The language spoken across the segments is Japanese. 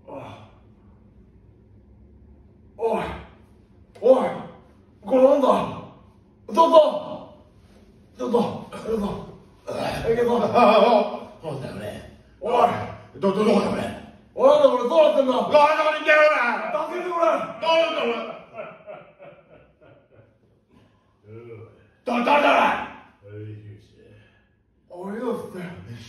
おいおい、これなんだ。ちょっといけそう。なんだよね。おい、どこだこれ。おい、なんだこれ、どうなってんだ。どこに行けよな。助けてこれ。どうなんだこれ。誰だおいよって。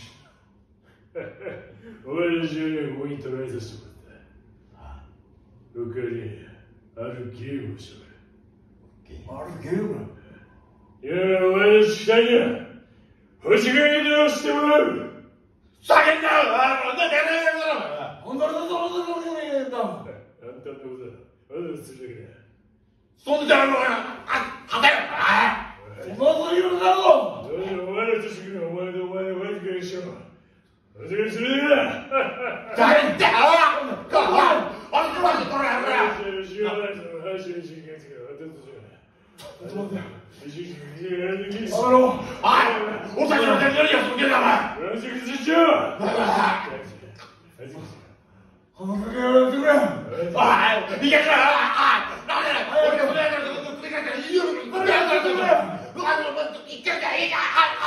お前の10年後に捕らえさせてもらった。他にあるゲームをしろ。 あるゲーム。 いや、お前の視界には星が移動してもらう。 叫んだよ。なんだよ。本当になんだ。 あんたのことだ。あんたするだけだ。 そんじゃあのはたよ。そんなこと言うなぞ。 お前の年来るお前のマジックにしよう。マジックするだけだ。 誰ってあんたこれお酒の手にやりやすくけだお前。 マジックしよう。 話しかけられてくれ。おい、逃げろ。なんで俺が船やからとつけていいよ。船やからとくれ。一回じゃいいか。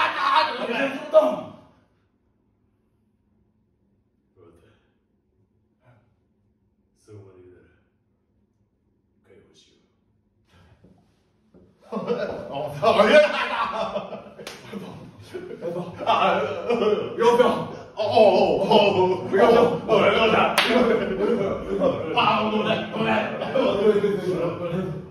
そうまで言うなら解放しよう。 ごめん。